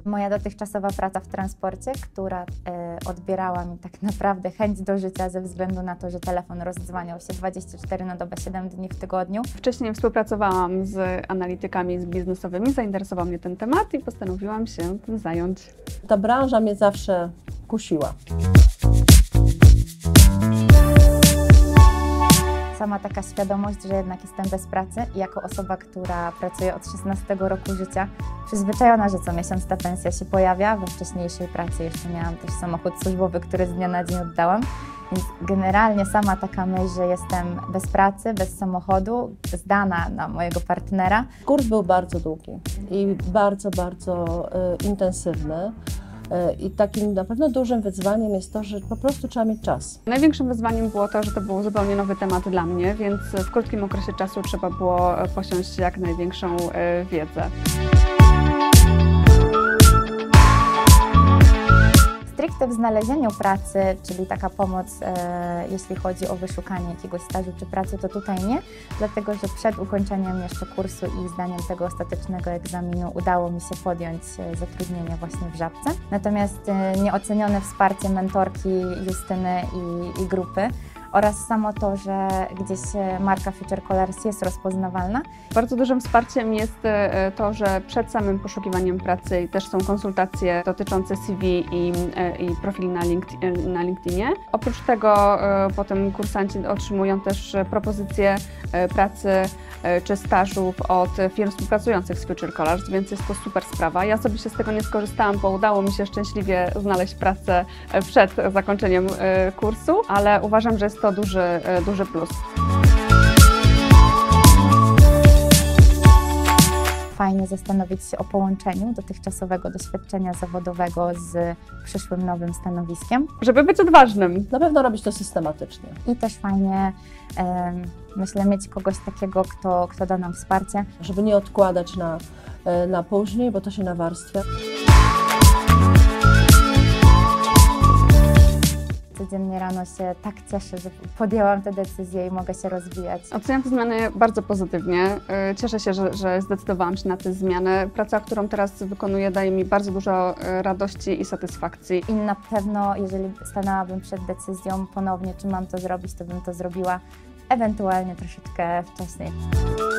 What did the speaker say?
Moja dotychczasowa praca w transporcie, która odbierała mi tak naprawdę chęć do życia ze względu na to, że telefon rozdzwaniał się 24 na dobę, 7 dni w tygodniu. Wcześniej współpracowałam z analitykami biznesowymi, zainteresował mnie ten temat i postanowiłam się tym zająć. Ta branża mnie zawsze kusiła. Sama taka świadomość, że jednak jestem bez pracy i jako osoba, która pracuje od 16 roku życia, przyzwyczajona, że co miesiąc ta pensja się pojawia. We wcześniejszej pracy jeszcze miałam też samochód służbowy, który z dnia na dzień oddałam. Więc generalnie sama taka myśl, że jestem bez pracy, bez samochodu, zdana na mojego partnera. Kurs był bardzo długi i bardzo intensywny. I takim na pewno dużym wyzwaniem jest to, że po prostu trzeba mieć czas. Największym wyzwaniem było to, że to był zupełnie nowy temat dla mnie, więc w krótkim okresie czasu trzeba było posiąść jak największą wiedzę. Stricte w znalezieniu pracy, czyli taka pomoc, jeśli chodzi o wyszukanie jakiegoś stażu czy pracy, to tutaj nie, dlatego że przed ukończeniem jeszcze kursu i zdaniem tego ostatecznego egzaminu udało mi się podjąć zatrudnienie właśnie w Żabce. Natomiast nieocenione wsparcie mentorki Justyny i grupy oraz samo to, że gdzieś marka Future Colors jest rozpoznawalna. Bardzo dużym wsparciem jest to, że przed samym poszukiwaniem pracy też są konsultacje dotyczące CV i profili na LinkedInie. Oprócz tego potem kursanci otrzymują też propozycje pracy czy stażów od firm współpracujących z Future Colors, więc jest to super sprawa. Ja sobie się z tego nie skorzystałam, bo udało mi się szczęśliwie znaleźć pracę przed zakończeniem kursu, ale uważam, że jest to duży plus. Fajnie zastanowić się o połączeniu dotychczasowego doświadczenia zawodowego z przyszłym nowym stanowiskiem. Żeby być odważnym. Na pewno robić to systematycznie. I też fajnie, myślę, mieć kogoś takiego, kto da nam wsparcie. Żeby nie odkładać na później, bo to się nawarstwia. Codziennie rano się tak cieszę, że podjęłam tę decyzję i mogę się rozwijać. Oceniam te zmiany bardzo pozytywnie. Cieszę się, że zdecydowałam się na te zmiany. Praca, którą teraz wykonuję, daje mi bardzo dużo radości i satysfakcji. I na pewno, jeżeli stanęłabym przed decyzją ponownie, czy mam to zrobić, to bym to zrobiła ewentualnie troszeczkę wcześniej.